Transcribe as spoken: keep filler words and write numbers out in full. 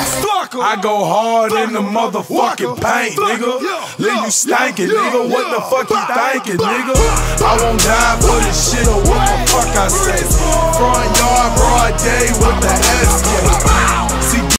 I go hard in the motherfucking paint, nigga. Leave you stankin', nigga. What the fuck you thinkin', nigga? I won't die for this shit or what the fuck I say. Front yard, broad day with the S